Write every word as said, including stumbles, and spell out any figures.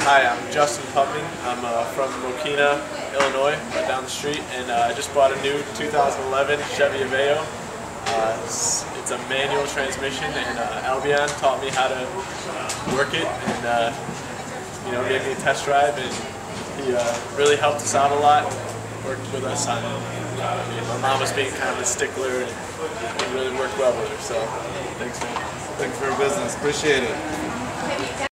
Hi, I'm Justin Putman. I'm uh, from Mokina, Illinois, right down the street, and uh, I just bought a new two thousand eleven Chevy Aveo. Uh, it's, it's a manual transmission, and uh, Albion taught me how to work it, and uh, you know, gave me a test drive, and he uh, really helped us out a lot. Worked with us on, uh, I mean, my mom was being kind of a stickler, and it really worked well with her. So, thanks, man. Thanks for your business. Appreciate it.